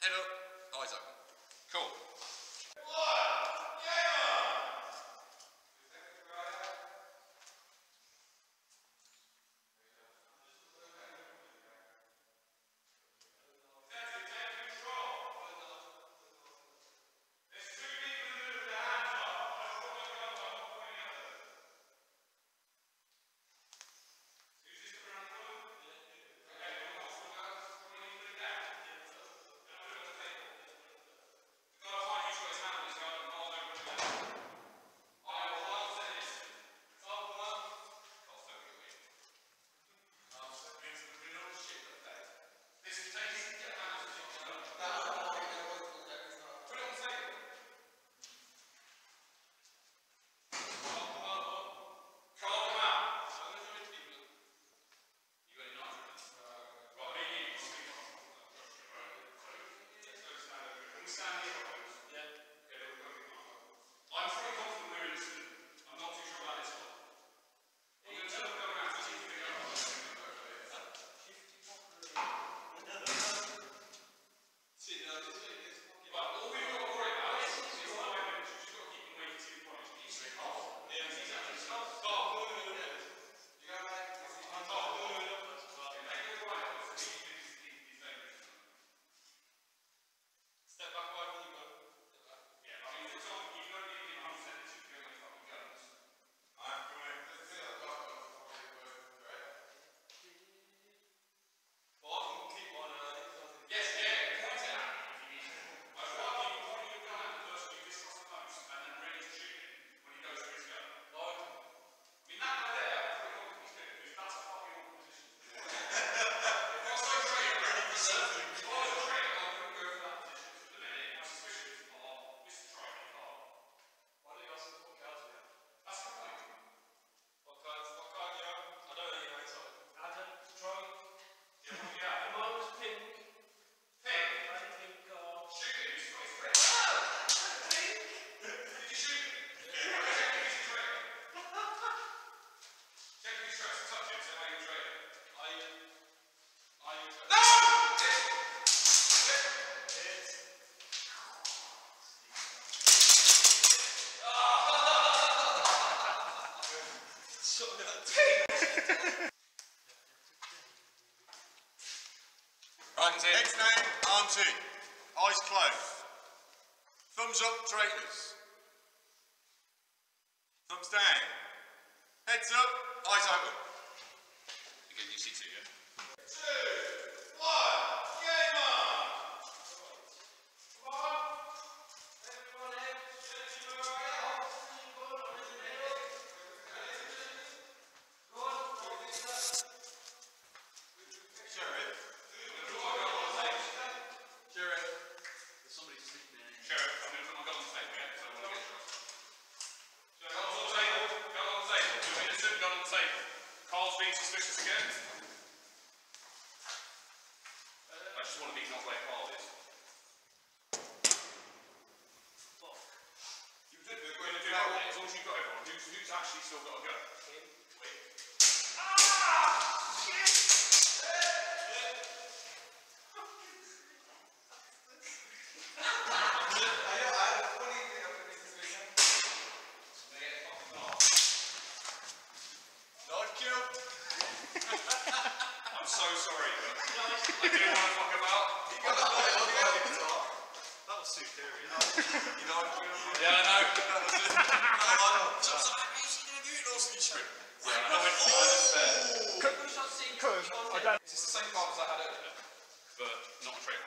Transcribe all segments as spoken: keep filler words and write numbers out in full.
Head up, eyes open. Cool. Right, heads down, arms in, eyes closed. Thumbs up, traitors. Thumbs down. Heads up, eyes open. Again, you see two, yeah? Two, one, game on! Come on. Everyone in. Sheriff. Sheriff. There's somebody sleeping in here. Sheriff, I'm going to put my gun on the table, yeah? So I want to get shot. Gun on the table, gun on the table. Two innocent, gun on the table. Carl's being suspicious again. I just want to be not where Carl is. Fuck. You did, we're going to do that one. As long as you've got everyone. Who's, who's actually still got a gun? Him. Wait. Ah! Shit! I'm so sorry, but I didn't want to fuck about. That was superior. You know, Yeah, I know. So I was like, how's he going to do it, Austin Shrimp? Yeah, I know. Oh! Because I don't. It's the same card as I had earlier, but not a traitor.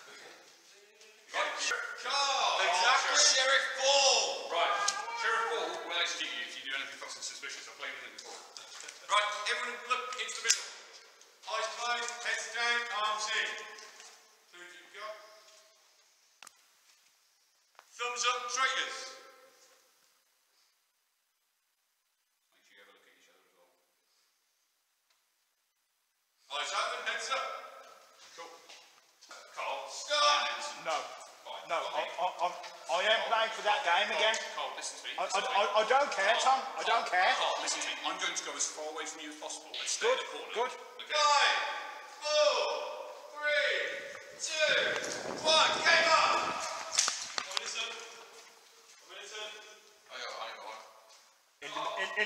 Carl! Exactly. Sheriff Ball! Right, Sheriff Ball will execute you if you do anything fucking suspicious. I've played with him before. Right, everyone look into the middle. Eyes closed, heads down, arms in. Who have you got? Thumbs up, traitors. Make sure you have a look at each other as well. Eyes open, heads up. Cool. Carl, Stop! No. Fine. No, I, Okay. I, I, I am playing for that game again. Carl, listen to me. I, Listen I, to I, me. I don't care, Tom. I don't care. Carl, listen to me. I'm going to go as far away from you as possible and stay Good, in the corner. good. Okay. Five, four, three, two, one.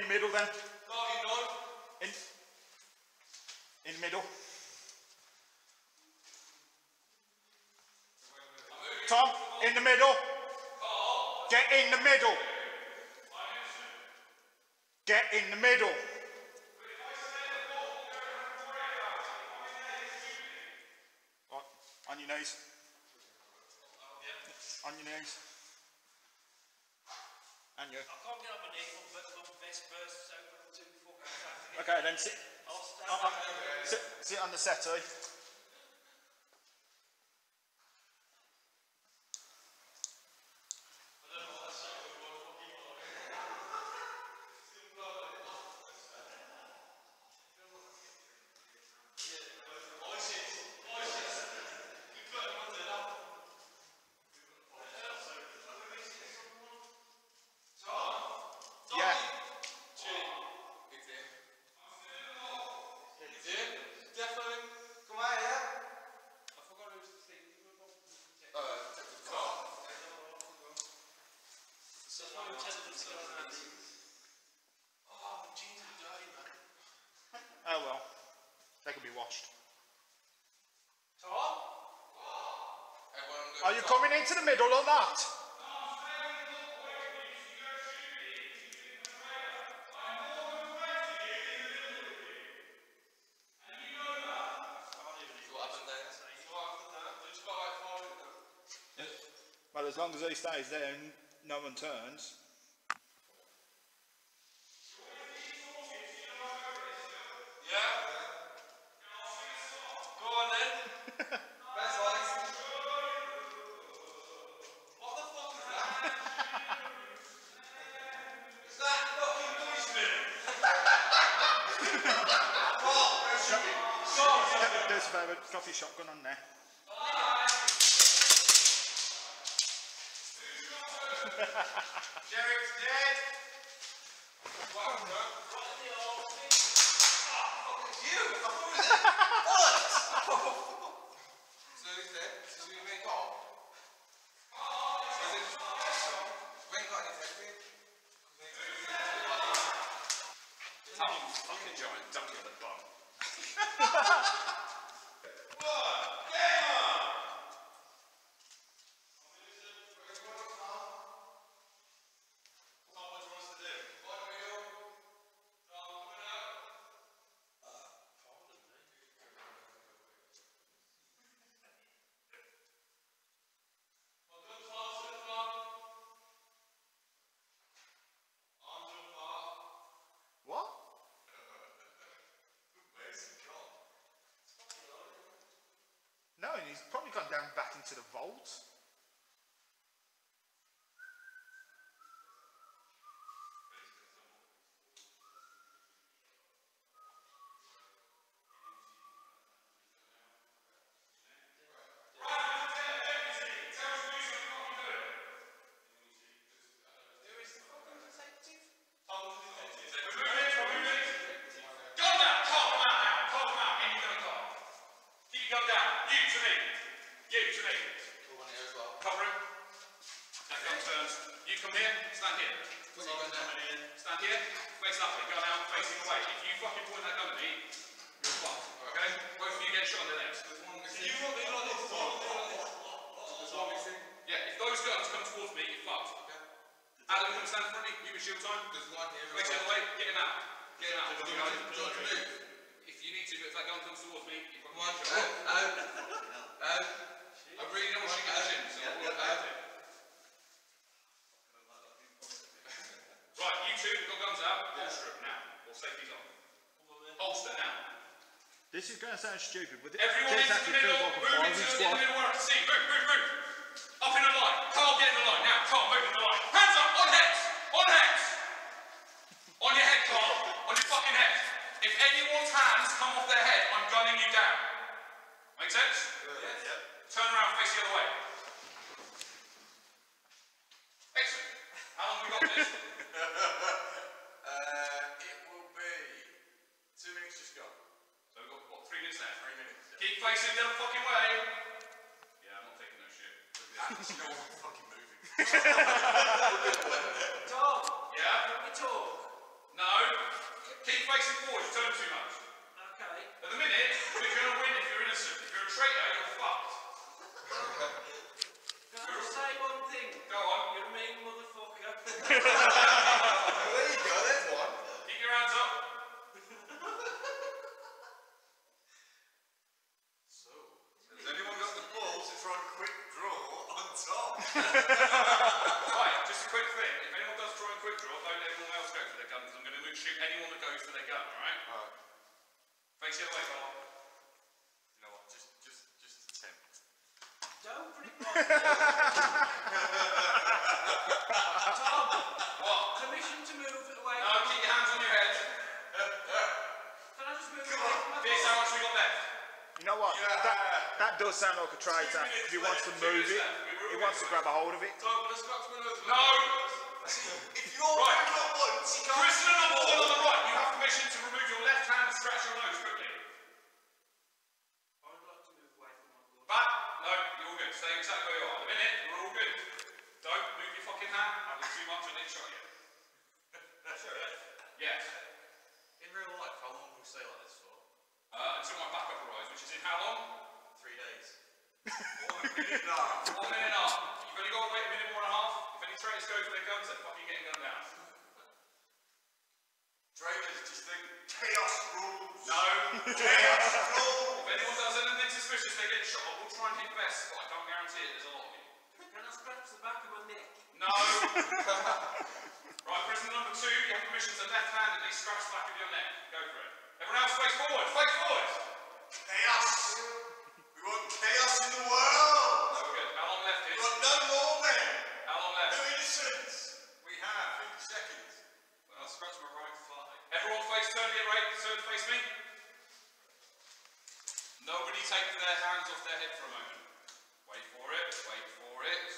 in the middle then. Starting nine. In, in the middle. Tom, in the middle. Get in the middle. Get in the middle. Right, on your knees. On your knees. And you. I can't get on my knees, my, my vest bursts open, I'm too fucking fat. Okay, then sit, I'll stand uh, uh, up. sit, sit on the settee. Yeah. Definitely. Come on, yeah. I forgot who's the thing. Uh, take the car. So I'm going to tell them to go on that. Oh, my jeans are dirty, man. Oh well. They can be washed. Tom? Everyone go Are you coming into the middle or not? Well, as long as he stays there and no one turns. Yeah? Go on then. Best eyes. What the fuck is that? Is that fucking policeman? Do us a favour, drop your shotgun on there. Sheriff's dead. Wow, bro. You! I thought it was it. Bollocks! So who's dead? So you ain't got? So is it? We ain't got any technique. Oh, you fucking giant ducky on the bum. What? No, and he's probably gone down back into the vault. Gun down, calm him out now, calm him out, and you're gonna calm. Keep your gun down, you to me, you to me. Cool one here as well. Cover him. That gun turns. You come here, stand here. Put your gun down. Stand here, face that way, gun out, facing away. If you fucking point that gun at me, you're fucked, okay? Both of you get shot in the legs. There's one missing. You want me like this? There's one missing. Yeah, if those guns come towards me, you're fucked. Okay. Adam, come stand in front of me, you with shield time. There's one here as Face the well. other way, get him out. Get him out. Do you want to- do you want to move? If you need to, if that gun comes towards me, you fucking Come on. get shot. Um, um, I really don't want you to get the chin, so I'm all about it. Right, you two, you've got guns out, holster them now, or safety's on. Holster now. This is going to sound stupid, but it Everyone this into the actually feels middle, like a move firing into the, in squad. the middle where I can see. Move, move, move. Up in the line. Carl, get in the line. Now, Carl, move in the line. Hands up, on heads, on heads. On your head, Carl, on your fucking head. If anyone's hands come off their head, I'm gunning you down. Make sense? Yes. Yep. Turn around, face the other way. Excellent. How long have we got this? Uh, it will be two minutes just gone. So we've got, what, three minutes left? Three minutes. Keep facing the other fucking way. Yeah, I'm not taking no shit. That's no fucking moving. Tom, Yeah? can we talk? No? Keep facing forward, you turn too much. Okay. At the minute, we're going to win if you're innocent. If you're a traitor, you're fucked. Can I just say one thing? Go on. You're a mean motherfucker. There you go, there's one. Keep your hands up. So, has anyone got the balls to try and quick draw on top? Right, just a quick thing. If anyone does try and quick draw, don't let anyone else go for their guns. I'm going to shoot anyone that goes for their gun, alright? Alright. Face the other way, Carl. You know what, just, just, just attempt. Don't put it right there. Tom, What? permission to move away No, from keep your hands on your head. Can I just move Come away on, from my Fierce, how much we got left? You know what? Yeah. That, that does sound like a traitor. If he wants to move it, he wants to grab a hold of it. Tom, let's go to another. No! If you're Right. right. Not once, you can't. Prisoner number one on the right, you have permission to remove your left hand and scratch your nose quickly. I would like to move away from my blood. Back. No, you're all good. Stay exactly where you are. At the minute, we're all good. Don't move your fucking hand. That was too much. I didn't shot you. Sure. Yes. In real life, how long will we stay like this for? Uh, until my backup arrives, which is in how long? Three days. One minute and a half. One minute and a half. You've only got to wait a minute more and a half. If any traitors go for their guns, they're fucking getting gunned down. Traitors just think chaos rules. No. Chaos rules. If anyone does anything suspicious, they get shot. I will try and hit best, but I can't guarantee it. There's a lot of you. Can I scratch the back of my neck? No. Right, prisoner number two, you have permission to left-handedly scratch the back of your neck. Go for it. Everyone else, face forward. Face forward. Chaos. We want chaos in the world. No, we're good. How long left We is? want no more men. How long No left? innocents. We have fifty seconds. I'll scratch my right thigh. Everyone face turn to your right, turn to face me. Nobody take their hands off their head for a moment. Wait for it, wait for it.